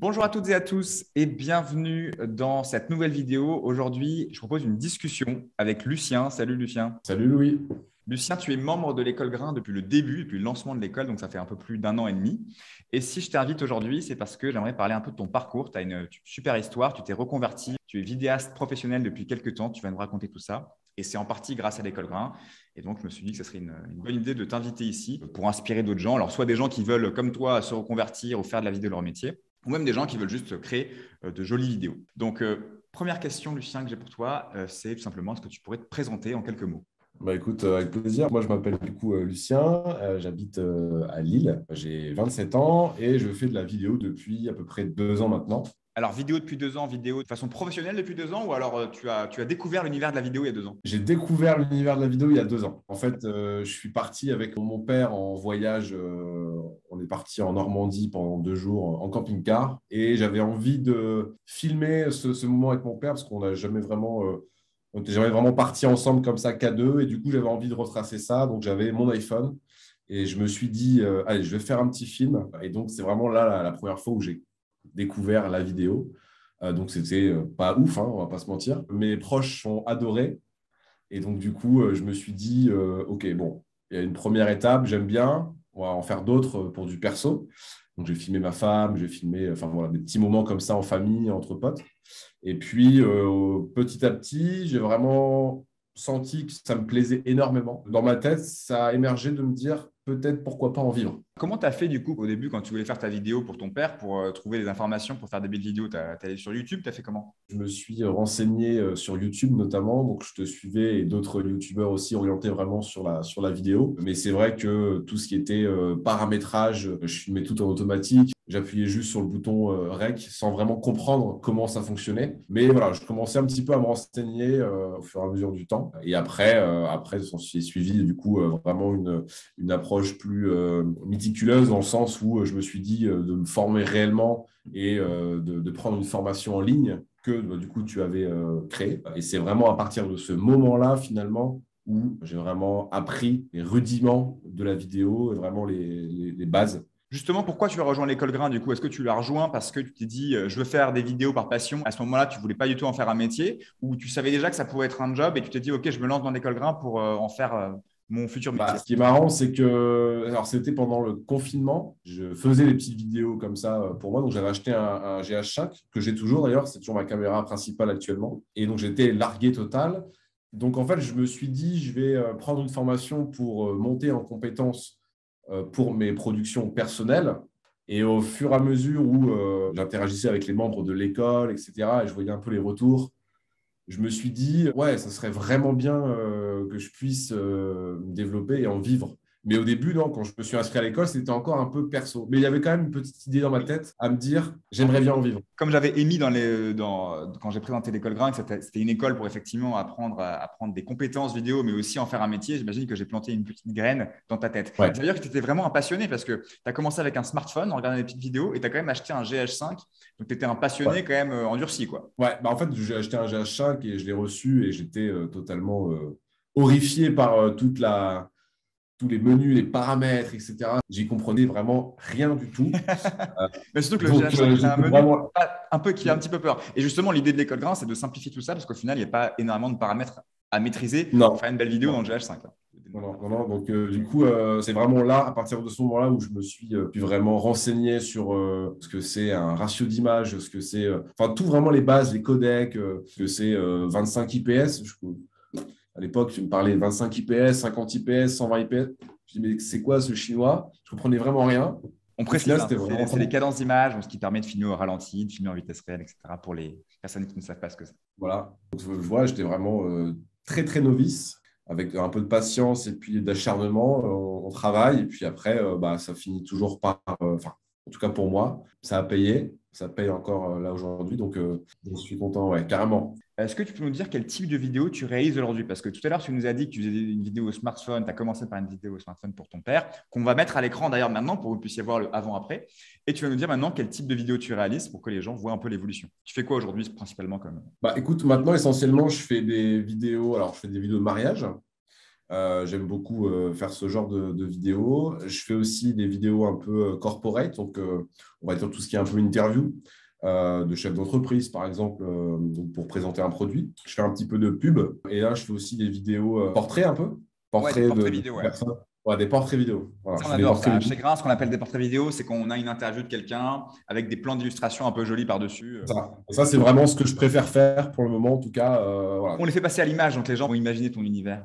Bonjour à toutes et à tous et bienvenue dans cette nouvelle vidéo. Aujourd'hui, je propose une discussion avec Lucien. Salut Lucien. Salut Louis. Lucien, tu es membre de l'école Grain depuis le début, depuis le lancement de l'école, donc ça fait un peu plus d'un an et demi. Et si je t'invite aujourd'hui, c'est parce que j'aimerais parler un peu de ton parcours. Tu as une super histoire, tu t'es reconverti, tu es vidéaste professionnel depuis quelques temps, tu vas nous raconter tout ça. Et c'est en partie grâce à l'école Grain. Et donc, je me suis dit que ce serait une bonne idée de t'inviter ici pour inspirer d'autres gens. Alors, soit des gens qui veulent, comme toi, se reconvertir ou faire de la vidéo leur métier, ou même des gens qui veulent juste créer de jolies vidéos. Donc, première question, Lucien, que j'ai pour toi, c'est tout simplement, est-ce que tu pourrais te présenter en quelques mots? Bah écoute, avec plaisir. Moi, je m'appelle Lucien, j'habite à Lille, j'ai 27 ans et je fais de la vidéo depuis à peu près 2 ans maintenant. Alors, vidéo depuis 2 ans, vidéo de façon professionnelle depuis 2 ans, ou alors tu as découvert l'univers de la vidéo il y a 2 ans? J'ai découvert l'univers de la vidéo il y a 2 ans. En fait, je suis parti avec mon père en voyage. On est parti en Normandie pendant 2 jours en camping-car et j'avais envie de filmer ce moment avec mon père parce qu'on n'a jamais vraiment, on n'était jamais vraiment partis ensemble comme ça qu'à deux. Et du coup, j'avais envie de retracer ça. Donc, j'avais mon iPhone et je me suis dit, allez, je vais faire un petit film. Et donc, c'est vraiment là la première fois où j'ai découvert la vidéo. Donc, c'était pas ouf, hein, on va pas se mentir. Mes proches ont adoré. Et donc, du coup, je me suis dit, OK, bon, il y a une première étape, j'aime bien, on va en faire d'autres pour du perso. Donc, j'ai filmé ma femme, j'ai filmé enfin, voilà, des petits moments comme ça en famille, entre potes. Et puis, petit à petit, j'ai vraiment senti que ça me plaisait énormément. Dans ma tête, ça a émergé de me dire, peut-être pourquoi pas en vivre. Comment tu as fait du coup au début quand tu voulais faire ta vidéo pour ton père, pour trouver des informations pour faire des belles vidéos? Tu es allé sur YouTube, tu as fait comment? Je me suis renseigné sur YouTube notamment, donc je te suivais et d'autres YouTubeurs aussi orientés vraiment sur la vidéo. Mais c'est vrai que tout ce qui était paramétrage, je filmais tout en automatique. J'appuyais juste sur le bouton REC sans vraiment comprendre comment ça fonctionnait. Mais voilà, je commençais un petit peu à me renseigner au fur et à mesure du temps. Et après s'en suis suivi du coup vraiment une approche plus méticuleuse dans le sens où je me suis dit de me former réellement et de prendre une formation en ligne que bah, du coup tu avais créé. Et c'est vraiment à partir de ce moment-là finalement où j'ai vraiment appris les rudiments de la vidéo et vraiment les bases. Justement, pourquoi tu as rejoint l'école Grain du coup? Est-ce que tu l'as rejoint parce que tu t'es dit je veux faire des vidéos par passion? À ce moment-là, tu voulais pas du tout en faire un métier ou tu savais déjà que ça pouvait être un job et tu t'es dit ok, je me lance dans l'école Grain pour en faire mon futur Bah, métier? ce qui est marrant, c'est que alors c'était pendant le confinement, je faisais des petites vidéos comme ça pour moi. Donc j'avais acheté un GH5 que j'ai toujours d'ailleurs, c'est toujours ma caméra principale actuellement. Et donc j'étais largué total. Donc en fait, je me suis dit, je vais prendre une formation pour monter en compétences pour mes productions personnelles. Et au fur et à mesure où j'interagissais avec les membres de l'école, etc., et je voyais un peu les retours, je me suis dit, ouais, ça serait vraiment bien que je puisse me développer et en vivre. Mais au début, non, quand je me suis inscrit à l'école, c'était encore un peu perso. Mais il y avait quand même une petite idée dans ma tête à me dire, j'aimerais bien en vivre. Comme j'avais émis quand j'ai présenté l'école Grain, que c'était une école pour effectivement apprendre des compétences vidéo, mais aussi en faire un métier, j'imagine que j'ai planté une petite graine dans ta tête. Ouais. Ça veut dire que tu étais vraiment un passionné parce que tu as commencé avec un smartphone en regardant des petites vidéos et tu as quand même acheté un GH5. Donc, tu étais un passionné Ouais. quand même endurci, quoi. Ouais. Bah, en fait, j'ai acheté un GH5 et je l'ai reçu et j'étais totalement horrifié par tous les menus, les paramètres, etc. J'y comprenais vraiment rien du tout. Euh, Mais surtout que le donc, GH5, c'est un j'étais menu vraiment. un peu, qui a un petit peu peur. Et justement, l'idée de l'école Grain, c'est de simplifier tout ça parce qu'au final, il n'y a pas énormément de paramètres à maîtriser pour Non. faire une belle vidéo dans Non. le GH5, là. Non, non, non, non. Donc, du coup, c'est vraiment là, à partir de ce moment-là, où je me suis pu vraiment renseigner sur ce que c'est un ratio d'image, ce que c'est, enfin, tout vraiment les bases, les codecs, ce que c'est 25 IPS. À l'époque, tu me parlais de 25 IPS, 50 IPS, 120 IPS. Je dis, mais c'est quoi ce chinois? Je comprenais vraiment rien. On Au précise, final, hein, c'était c'est les vraiment, cadences d'image, ce qui permet de filmer au ralenti, de filmer en vitesse réelle, etc. pour les personnes qui ne savent pas ce que c'est. voilà. Donc, je vois, j'étais vraiment très, très novice, avec un peu de patience et puis d'acharnement. On travaille, et puis après, bah, ça finit toujours par, enfin, en tout cas pour moi, ça a payé. Ça paye encore là aujourd'hui, donc je suis content, ouais, carrément. Est-ce que tu peux nous dire quel type de vidéo tu réalises aujourd'hui? Parce que tout à l'heure, tu nous as dit que tu faisais une vidéo au smartphone, tu as commencé par une vidéo au smartphone pour ton père, qu'on va mettre à l'écran d'ailleurs maintenant pour que vous puissiez voir le avant-après. Et tu vas nous dire maintenant quel type de vidéo tu réalises pour que les gens voient un peu l'évolution. Tu fais quoi aujourd'hui principalement comme... Bah, écoute, maintenant, essentiellement, je fais des vidéos. Alors, je fais des vidéos de mariage. J'aime beaucoup faire ce genre de vidéos. Je fais aussi des vidéos un peu corporate, donc on va dire tout ce qui est un peu interview de chef d'entreprise, par exemple, donc pour présenter un produit. Je fais un petit peu de pub et là, je fais aussi des vidéos portraits un peu, Ouais, des portraits portraits de vidéo, ouais. personnes. Ouais, des portraits vidéo. Voilà, Ça, je on fais des adore portraits ça. vidéo. Chez Grain, ce qu'on appelle des portraits vidéo, c'est qu'on a une interview de quelqu'un avec des plans d'illustration un peu jolis par-dessus. Ça, c'est vraiment ce que je préfère faire pour le moment, en tout cas. Voilà. On les fait passer à l'image, donc les gens vont imaginer ton univers.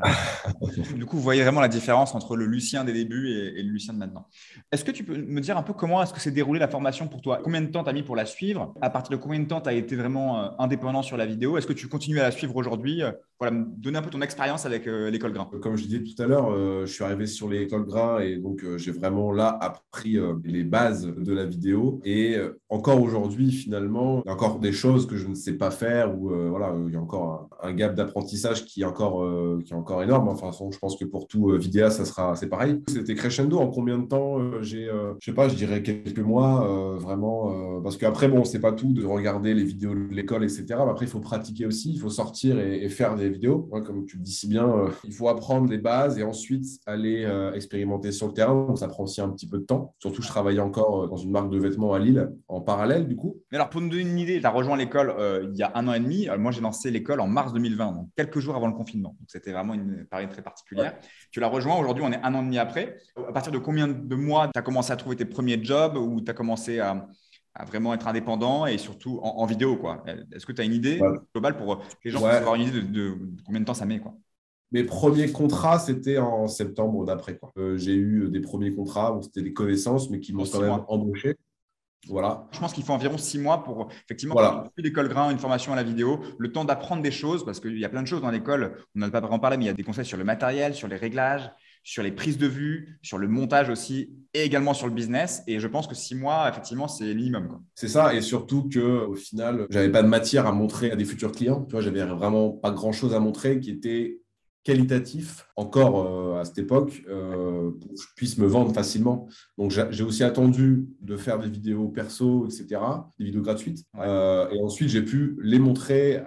Du coup, vous voyez vraiment la différence entre le Lucien des débuts et le Lucien de maintenant. Est-ce que tu peux me dire un peu comment est-ce que s'est déroulée la formation pour toi? Combien de temps tu as mis pour la suivre? À partir de combien de temps tu as été vraiment indépendant sur la vidéo? Est-ce que tu continues à la suivre aujourd'hui? Voilà, me donner un peu ton expérience avec l'école Grain. Comme je disais tout à l'heure, je suis arrivé sur l'école Grain et donc j'ai vraiment là appris les bases de la vidéo. Et encore aujourd'hui, finalement, il y a encore des choses que je ne sais pas faire ou voilà, il y a encore un gap d'apprentissage qui est encore énorme. Enfin, de toute façon, je pense que pour tout vidéaste, c'est pareil. C'était crescendo. En combien de temps je sais pas, je dirais quelques mois, vraiment. Parce qu'après, bon, c'est pas tout de regarder les vidéos de l'école, etc. Mais après, il faut pratiquer aussi, il faut sortir et faire des vidéos. Ouais, comme tu le dis si bien, il faut apprendre les bases et ensuite aller expérimenter sur le terrain. Donc, ça prend aussi un petit peu de temps. Surtout, je travaillais encore dans une marque de vêtements à Lille en parallèle, du coup. Mais alors, pour nous donner une idée, tu as rejoint l'école il y a un an et demi. Moi, j'ai lancé l'école en mars 2020, donc quelques jours avant le confinement. Donc, c'était vraiment une période très particulière. Ouais. Tu l'as rejoint. Aujourd'hui, on est un an et demi après. À partir de combien de mois tu as commencé à trouver tes premiers jobs ou tu as commencé à vraiment être indépendant et surtout en vidéo, quoi? Est-ce que tu as une idée Ouais. globale pour que les gens puissent Ouais. avoir une idée de combien de temps ça met, quoi? Mes premiers contrats, c'était en septembre d'après, quoi. J'ai eu des premiers contrats où c'était des connaissances, mais qui Pour m'ont quand six même mois. embauché. Voilà. Je pense qu'il faut environ 6 mois pour, effectivement, quand tu Voilà. fais l'école Grain, une formation à la vidéo, le temps d'apprendre des choses, parce qu'il y a plein de choses dans l'école, on n'a pas vraiment parlé, mais il y a des conseils sur le matériel, sur les réglages, sur les prises de vue, sur le montage aussi, et également sur le business. Et je pense que 6 mois, effectivement, c'est le minimum, quoi. C'est ça, et surtout qu'au final, j'avais pas de matière à montrer à des futurs clients. Tu vois, j'avais vraiment pas grand-chose à montrer qui était qualitatif encore à cette époque pour que je puisse me vendre facilement. Donc, j'ai aussi attendu de faire des vidéos perso, etc., des vidéos gratuites. Ouais. Et ensuite, j'ai pu les montrer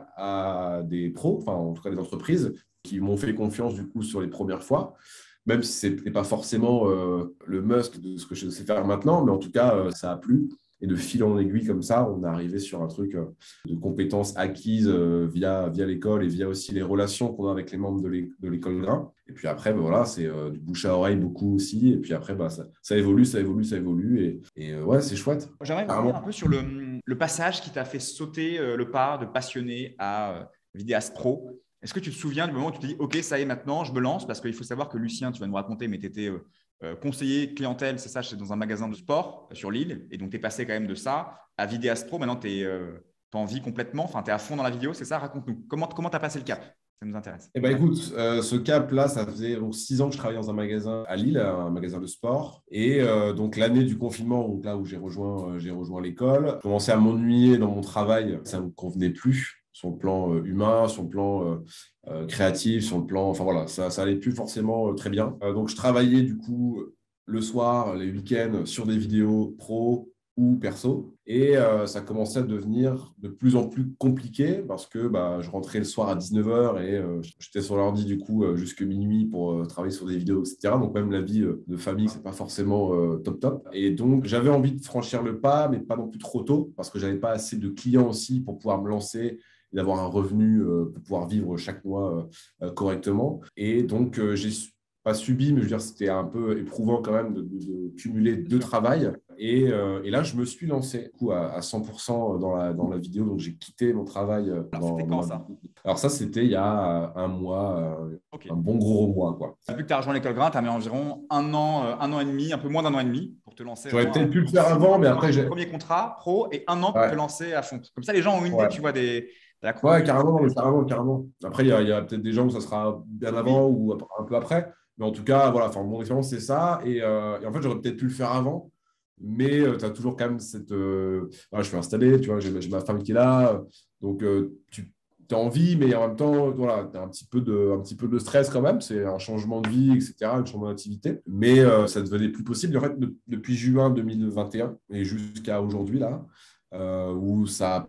à des pros, enfin, en tout cas des entreprises qui m'ont fait confiance du coup sur les premières fois. Même si ce n'était pas forcément le must de ce que je sais faire maintenant, mais en tout cas, ça a plu. Et de fil en aiguille comme ça, on est arrivé sur un truc de compétences acquises via l'école et via aussi les relations qu'on a avec les membres de l'école Grain. Et puis après, ben voilà, c'est du bouche à oreille beaucoup aussi. Et puis après, bah, ça évolue, ça évolue, ça évolue. Et ouais, c'est chouette. J'aimerais revenir un Carrément. peu sur le passage qui t'a fait sauter le pas de passionné à vidéaste pro. Est-ce que tu te souviens du moment où tu te dis, OK, ça y est, maintenant, je me lance? Parce qu'il faut savoir que Lucien, tu vas nous raconter, mais tu étais conseiller clientèle, c'est ça, c'est dans un magasin de sport sur Lille. Et donc, tu es passé quand même de ça à vidéaste pro. Maintenant, tu en vis complètement. Enfin, tu es à fond dans la vidéo, c'est ça? Raconte-nous. Comment tu as passé le cap? Ça nous intéresse. Eh ben, écoute, ce cap-là, ça faisait donc 6 ans que je travaillais dans un magasin à Lille, un magasin de sport. Et donc l'année du confinement, donc là où j'ai rejoint l'école, je commençais à m'ennuyer dans mon travail. Ça ne me convenait plus sur le plan humain, sur le plan créatif, sur le plan… Enfin voilà, ça allait plus forcément très bien. Donc je travaillais du coup le soir, les week-ends, sur des vidéos pro ou perso. Et ça commençait à devenir de plus en plus compliqué parce que bah, je rentrais le soir à 19h et j'étais sur l'ordi du coup jusque minuit pour travailler sur des vidéos, etc. Donc même la vie de famille, c'est pas forcément top. Et donc j'avais envie de franchir le pas, mais pas non plus trop tôt parce que j'avais pas assez de clients aussi pour pouvoir me lancer et d'avoir un revenu pour pouvoir vivre chaque mois correctement. Et donc j'ai pas subi, mais je veux dire, c'était un peu éprouvant quand même de cumuler deux travails. Et là, je me suis lancé du coup, à 100% dans la vidéo. Donc, j'ai quitté mon travail Alors, c'était quand ça? Alors ça, c'était il y a un mois, OK. un bon gros mois, quoi. Depuis que tu as rejoint l'école Grain, tu as mis environ un an et demi, un peu moins d'un an et demi pour te lancer J'aurais vraiment peut-être pu le donc faire 6 mois avant, mais pour après, avoir ton j'ai… premier contrat pro et un an pour te Ouais, lancer à fond. Comme ça, les gens ont une idée, ouais. tu vois, de la Ouais, chronologie. carrément, mais carrément. Après, il y a peut-être des gens où ça sera bien Oui, avant ou un peu après. Mais en tout cas, voilà, enfin, mon expérience, c'est ça. Et en fait, j'aurais peut-être pu le faire avant. Mais tu as toujours quand même cette… voilà, je suis installé, tu vois, j'ai ma femme qui est là. Donc, tu as envie, mais en même temps, voilà, tu as un petit peu de stress quand même. C'est un changement de vie, etc., un changement d'activité. Mais ça devenait plus possible. En fait, depuis juin 2021 et jusqu'à aujourd'hui, là, où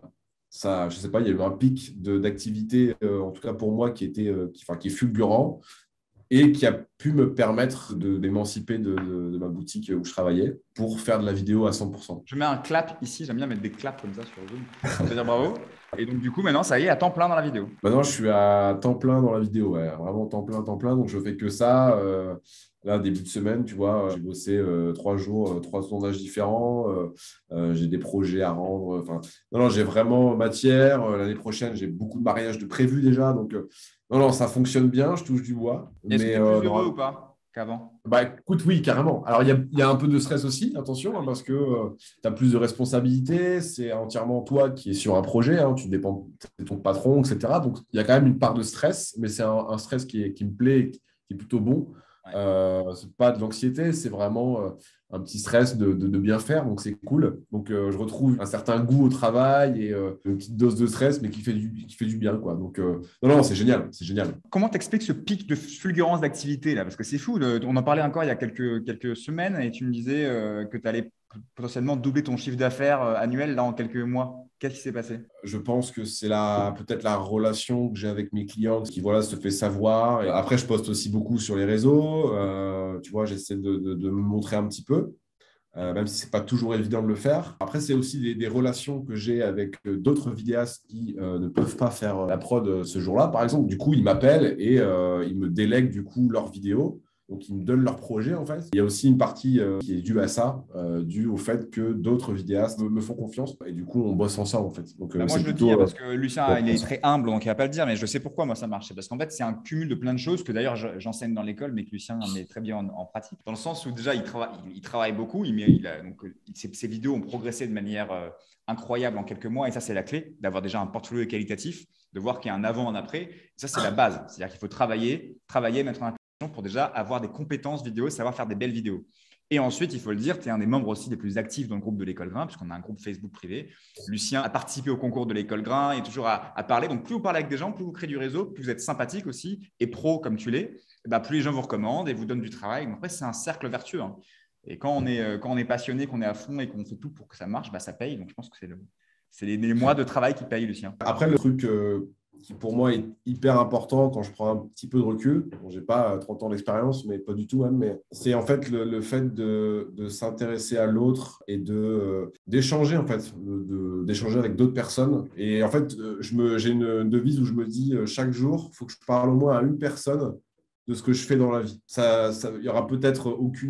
je sais pas, il y a eu un pic d'activité, en tout cas pour moi, qui est fulgurant. et qui a pu me permettre d'émanciper de ma boutique où je travaillais pour faire de la vidéo à 100%. Je mets un clap ici, j'aime bien mettre des claps comme ça sur Zoom. Ça veut dire bravo. Et donc, du coup, maintenant, ça y est, à temps plein dans la vidéo. Maintenant, je suis à temps plein dans la vidéo, ouais, vraiment temps plein, temps plein. Donc, je fais que ça. Là, début de semaine, tu vois, j'ai bossé 3 jours, 3 sondages différents. J'ai des projets à rendre. Enfin, non, non, j'ai vraiment matière. L'année prochaine, j'ai beaucoup de mariages de prévus déjà. Donc, non, non, ça fonctionne bien. Je touche du bois. Est-ce que Mais tu es plus heureux ou non, pas qu'avant? bah, écoute, oui, carrément. Alors, il y a un peu de stress aussi, attention, hein, parce que tu as plus de responsabilités. C'est entièrement toi qui es sur un projet. Hein, tu dépends de ton patron, etc. Donc, il y a quand même une part de stress, mais c'est un stress qui me plaît, qui est plutôt bon. Ouais. C'est pas de l'anxiété, c'est vraiment un petit stress de bien faire. Donc, c'est cool. Donc, je retrouve un certain goût au travail et une petite dose de stress, mais qui fait du bien, quoi. Donc, non, non, c'est génial. C'est génial. Comment t'expliques ce pic de fulgurance d'activité là? Parce que c'est fou. On en parlait encore il y a quelques semaines et tu me disais que tu allais potentiellement doubler ton chiffre d'affaires annuel là en quelques mois. Qu'est-ce qui s'est passé? Je pense que c'est peut-être la relation que j'ai avec mes clients qui voilà, se fait savoir. Et après, je poste aussi beaucoup sur les réseaux. Tu vois, j'essaie de me montrer un petit peu, même si ce n'est pas toujours évident de le faire. Après, c'est aussi des relations que j'ai avec d'autres vidéastes qui ne peuvent pas faire la prod ce jour-là. Par exemple, du coup, ils m'appellent et ils me délèguent du coup leurs vidéos. Donc, ils me donnent leur projet, en fait. Il y a aussi une partie qui est due à ça, due au fait que d'autres vidéastes me font confiance. Et du coup, on bosse ensemble, en fait. Donc, Bah, moi, c'est je le dis hein, plutôt… parce que Lucien, il est très humble, donc il ne va pas le dire, mais je sais pourquoi moi ça marche. C'est parce qu'en fait, c'est un cumul de plein de choses que d'ailleurs j'enseigne dans l'école, mais que Lucien met très bien en pratique. Dans le sens où déjà, il travaille beaucoup, ses vidéos ont progressé de manière incroyable en quelques mois, et ça, c'est la clé, d'avoir déjà un portfolio qualitatif, de voir qu'il y a un avant, un après. Et ça, c'est la base. C'est-à-dire qu'il faut travailler, mettre en application pour déjà avoir des compétences vidéo, savoir faire des belles vidéos. Et ensuite, il faut le dire, tu es un des membres aussi les plus actifs dans le groupe de l'école Grain, puisqu'on a un groupe Facebook privé. Lucien a participé au concours de l'école Grain et toujours à parler. Donc, plus vous parlez avec des gens, plus vous créez du réseau, plus vous êtes sympathique aussi et pro comme tu l'es, bah, plus les gens vous recommandent et vous donnent du travail. Donc, après, c'est un cercle vertueux. Hein. Et quand on est passionné, qu'on est à fond et qu'on fait tout pour que ça marche, bah, ça paye. Donc, je pense que c'est les mois de travail qui payent, Lucien. Après, le truc qui pour moi est hyper important quand je prends un petit peu de recul, bon, je n'ai pas 30 ans d'expérience, mais pas du tout même, mais c'est en fait le fait de s'intéresser à l'autre et d'échanger en fait, d'échanger avec d'autres personnes. Et en fait, j'ai une devise où je me dis chaque jour, il faut que je parle au moins à une personne de ce que je fais dans la vie. Il n'y aura peut-être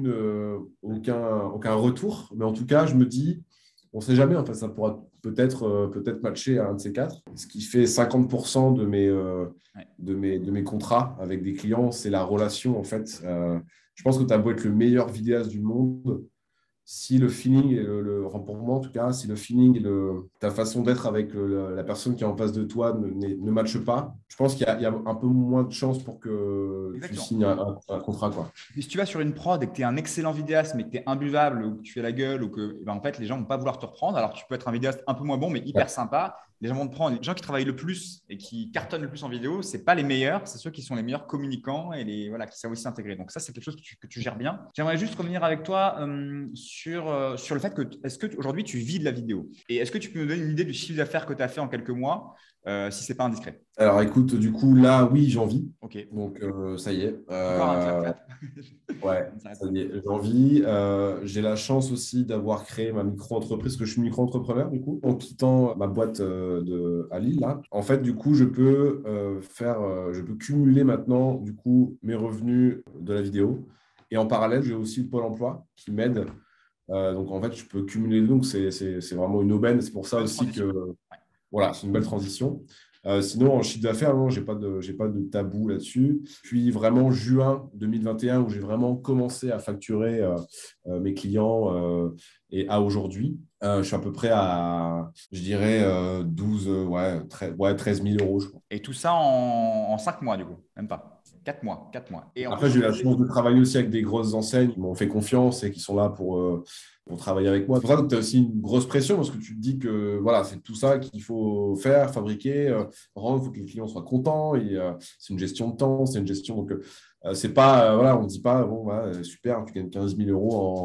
aucun retour, mais en tout cas, je me dis, on ne sait jamais, en fait, ça pourra peut-être matcher à un de ces quatre. Ce qui fait 50% Ouais. de mes contrats avec des clients, c'est la relation, en fait. Je pense que tu as beau être le meilleur vidéaste du monde, si le feeling, et enfin, pour moi en tout cas, si le feeling et ta façon d'être avec la personne qui est en face de toi ne matche pas, je pense qu'il y a un peu moins de chances pour que tu Exactement. signes un contrat, quoi. Si tu vas sur une prod et que tu es un excellent vidéaste, mais que tu es imbuvable ou que tu fais la gueule, ou que, eh ben, en fait, les gens ne vont pas vouloir te reprendre. Alors, tu peux être un vidéaste un peu moins bon, mais hyper Ouais. sympa. Les gens vont te prendre. Les gens qui travaillent le plus et qui cartonnent le plus en vidéo, ce n'est pas les meilleurs, c'est ceux qui sont les meilleurs communicants et voilà, qui savent aussi s'intégrer. Donc, ça, c'est quelque chose que tu gères bien. J'aimerais juste revenir avec toi sur le fait que, est-ce qu'aujourd'hui, tu vis de la vidéo? Et est-ce que tu peux me donner une idée du chiffre d'affaires que tu as fait en quelques mois, si ce n'est pas indiscret? Alors écoute, du coup, là, oui, j'en vis. Ok. Donc, ça y est. Encore un clap clap. Ouais, On ne s'arrête ça pas. y est, j'en vis. J'ai la chance aussi d'avoir créé ma micro-entreprise, parce que je suis micro-entrepreneur, du coup, en quittant ma boîte à Lille, là. En fait, du coup, je peux cumuler maintenant, du coup, mes revenus de la vidéo. Et en parallèle, j'ai aussi le Pôle emploi qui m'aide. Donc, en fait, je peux cumuler les deux. Donc, c'est vraiment une aubaine. C'est pour ça Bonne aussi transition. que, Ouais. voilà, c'est une belle transition. Sinon, en chiffre d'affaires, non, j'ai pas de tabou là-dessus. Puis vraiment juin 2021, où j'ai vraiment commencé à facturer mes clients et à aujourd'hui, je suis à peu près à, je dirais, 12, 13 000 euros, je crois. Et tout ça en 5 mois, du coup, même pas. 4 mois, 4 mois. Et en Après, plus, j'ai tu eu la disais… chance de travailler aussi avec des grosses enseignes qui m'ont fait confiance et qui sont là pour travailler avec moi. C'est pour ça que tu as aussi une grosse pression parce que tu te dis que voilà, c'est tout ça qu'il faut faire, fabriquer, rendre, il faut que les clients soient contents. Et, c'est une gestion de temps, c'est une gestion. Donc, c'est pas, voilà, on ne dit pas, bon, voilà, super, tu gagnes 15 000 euros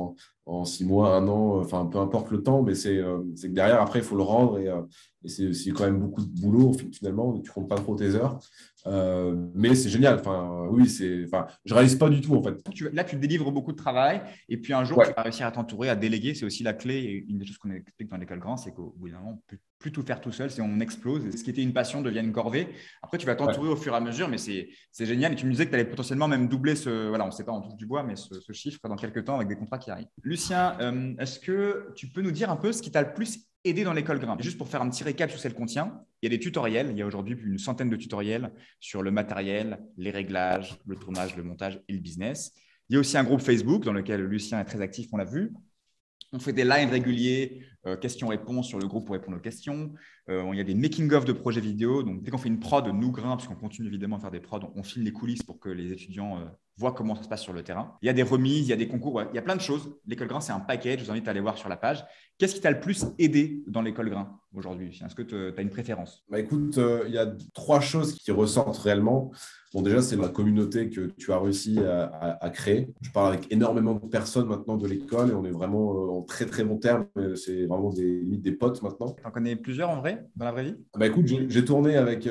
en 6 mois, un an, enfin, peu importe le temps, mais c'est que derrière, après, il faut le rendre et c'est quand même beaucoup de boulot, finalement, tu ne comptes pas trop tes heures. Mais c'est génial. Enfin, oui, enfin, je ne réalise pas du tout, en fait. Là, tu délivres beaucoup de travail et puis un jour, tu Ouais. vas réussir à t'entourer, à déléguer. C'est aussi la clé. Et une des choses qu'on explique dans l'école grand, c'est qu'au bout d'un moment, on ne peut plus tout faire tout seul. Si on explose, et ce qui était une passion devient une corvée. Après, tu vas Ouais. t'entourer au fur et à mesure, mais c'est génial. Et tu me disais que tu allais potentiellement même doubler voilà, on ne sait pas, on touche du bois, mais ce chiffre dans quelques temps avec des contrats qui arrivent. Lucien, est-ce que tu peux nous dire un peu ce qui t'a le plus aidé dans l'école grain? Juste pour faire un petit récap sur ce qu'elle contient, il y a des tutoriels. Il y a aujourd'hui plus d'une centaine de tutoriels sur le matériel, les réglages, le tournage, le montage et le business. Il y a aussi un groupe Facebook dans lequel Lucien est très actif, on l'a vu. On fait des lives réguliers, questions-réponses sur le groupe pour répondre aux questions. Il y a des making-of de projets vidéo. Donc, dès qu'on fait une prod, nous, Grain, puisqu'on continue évidemment à faire des prods, on filme les coulisses pour que les étudiants voient comment ça se passe sur le terrain. Il y a des remises, il y a des concours, ouais, il y a plein de choses. L'école Grain, c'est un package. Je vous invite à aller voir sur la page. Qu'est-ce qui t'a le plus aidé dans l'école Grain aujourd'hui? Est-ce que tu as une préférence? Bah, écoute, il y a 3 choses qui ressortent réellement. Bon, déjà, c'est la communauté que tu as réussi à créer. Je parle avec énormément de personnes maintenant de l'école et on est vraiment en très, très bon terme. C'est vraiment limite des potes maintenant. Tu en connais plusieurs en vrai, dans la vraie vie? Bah, écoute, j'ai tourné avec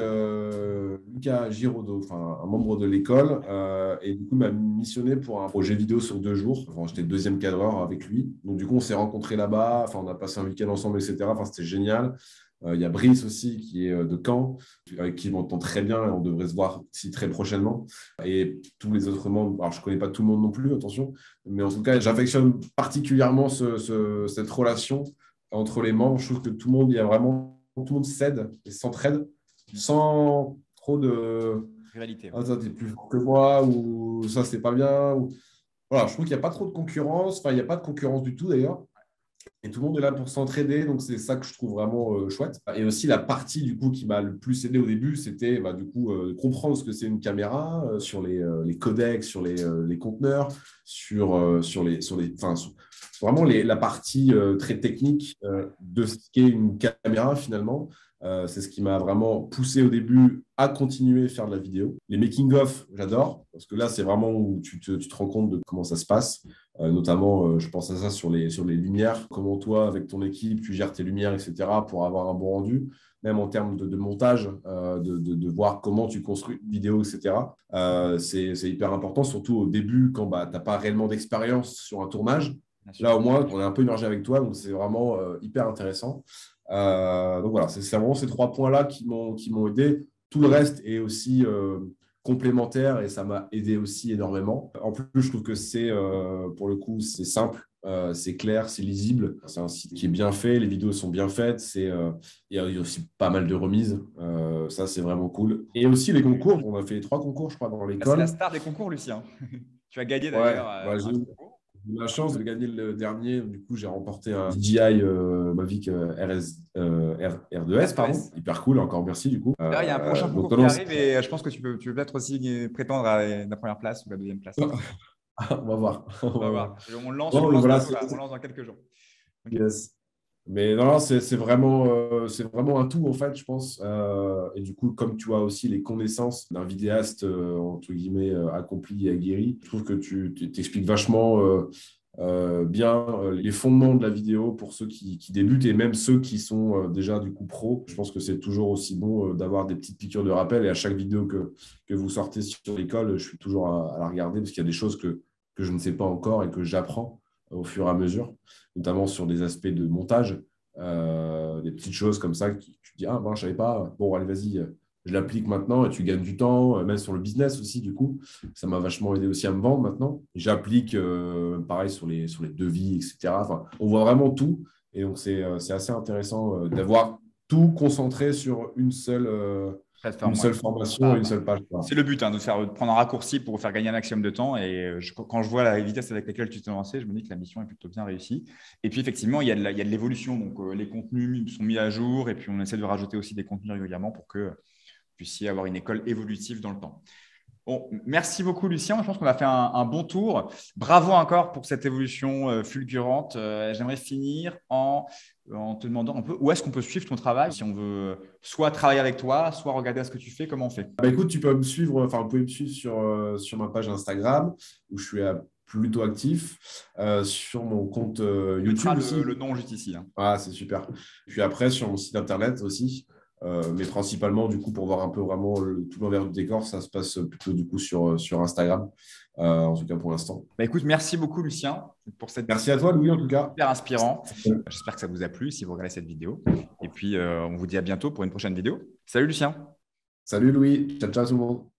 Lucas Giraudot, enfin, un membre de l'école, et du coup, il m'a missionné pour un projet vidéo sur 2 jours. Enfin, j'étais deuxième cadreur avec lui. Donc, du coup, on s'est rencontrés là-bas. Enfin, on a passé un week-end ensemble, etc. Enfin, c'était génial. Il y a Brice aussi qui est de Caen, avec qui je m'entends très bien et on devrait se voir ici très prochainement. Et tous les autres membres, alors je ne connais pas tout le monde non plus, attention, mais en tout cas, j'affectionne particulièrement cette relation entre les membres. Je trouve que tout le monde, il y a vraiment, tout le monde s'aide et s'entraide sans trop de Rivalité. ah, toi, t'es plus fort que moi ou ça, c'est pas bien. Voilà, je trouve qu'il n'y a pas trop de concurrence. Enfin, il n'y a pas de concurrence du tout d'ailleurs. Et tout le monde est là pour s'entraider, donc c'est ça que je trouve vraiment chouette. Et aussi la partie du coup qui m'a le plus aidé au début, c'était du coup comprendre ce que c'est une caméra, sur les codecs, sur les conteneurs, sur vraiment la partie très technique de ce qu'est une caméra finalement. C'est ce qui m'a vraiment poussé au début à continuer à faire de la vidéo. Les making-of, j'adore, parce que là, c'est vraiment où tu te rends compte de comment ça se passe. Notamment, je pense à ça sur les lumières. Comment toi, avec ton équipe, tu gères tes lumières, etc., pour avoir un bon rendu. Même en termes de montage, de voir comment tu construis une vidéo, etc. C'est hyper important, surtout au début, quand tu n'as pas réellement d'expérience sur un tournage. Là, au moins, on est un peu émergé avec toi, donc c'est vraiment hyper intéressant. Donc voilà, c'est vraiment ces 3 points-là qui m'ont aidé. Tout le reste est aussi complémentaire et ça m'a aidé aussi énormément. En plus, je trouve que pour le coup, c'est simple, c'est clair, c'est lisible. C'est un site qui est bien fait, les vidéos sont bien faites. Il y a aussi pas mal de remises. Ça, c'est vraiment cool. Et aussi les concours. On a fait 3 concours, je crois, dans C'est la l'école. star des concours, Lucien. Tu as gagné Ouais, d'ailleurs ouais, un concours. j'ai eu la chance de gagner le dernier. Du coup, j'ai remporté un DJI Mavic R2S, pardon. R2S. Hyper cool, encore merci du coup. D'ailleurs, il y a un prochain Donc, concours qui arrive et je pense que tu peux peut-être aussi prétendre à la première place ou la deuxième place. on va voir. On va voir. On lance, Non, mais voilà, bientôt, là. On lance dans quelques jours. Okay. yes. Mais non, c'est vraiment un tout, en fait, je pense. Et du coup, comme tu as aussi les connaissances d'un vidéaste, entre guillemets, accompli et aguerri, je trouve que tu t'expliques vachement bien les fondements de la vidéo pour ceux qui débutent et même ceux qui sont déjà du coup pro. Je pense que c'est toujours aussi bon d'avoir des petites piqûres de rappel. Et à chaque vidéo que vous sortez sur l'école, je suis toujours à la regarder parce qu'il y a des choses que je ne sais pas encore et que j'apprends au fur et à mesure, notamment sur des aspects de montage, des petites choses comme ça que tu te dis, ah ben, je ne savais pas, bon, allez, vas-y, je l'applique maintenant et tu gagnes du temps, même sur le business aussi, du coup. Ça m'a vachement aidé aussi à me vendre maintenant. J'applique, pareil, sur les devis, etc. Enfin, on voit vraiment tout. Et donc, c'est assez intéressant d'avoir tout concentré sur une seule formation et une seule page. C'est le but, de prendre un raccourci pour faire gagner un maximum de temps. Et quand je vois la vitesse avec laquelle tu t'es lancé, je me dis que la mission est plutôt bien réussie. Et puis, effectivement, il y a de l'évolution. Donc, les contenus sont mis à jour et puis on essaie de rajouter aussi des contenus régulièrement pour que vous puissiez avoir une école évolutive dans le temps. Bon, merci beaucoup, Lucien. Je pense qu'on a fait un bon tour. Bravo encore pour cette évolution fulgurante. J'aimerais finir en te demandant un peu où est-ce qu'on peut suivre ton travail si on veut soit travailler avec toi, soit regarder ce que tu fais. Comment on fait? Écoute, tu peux me suivre, enfin, vous pouvez me suivre sur ma page Instagram où je suis plutôt actif. Sur mon compte On YouTube mettra aussi. le nom juste ici. Hein. Ah, c'est super. Puis après, sur mon site internet aussi. Mais principalement, du coup, pour voir un peu vraiment tout l'envers du décor, ça se passe plutôt du coup sur Instagram, en tout cas pour l'instant. Bah, écoute, merci beaucoup, Lucien, pour cette Merci à toi, Louis, en tout cas. super inspirant. J'espère que ça vous a plu si vous regardez cette vidéo. Et puis, on vous dit à bientôt pour une prochaine vidéo. Salut, Lucien. Salut, Louis. Ciao, ciao tout le monde.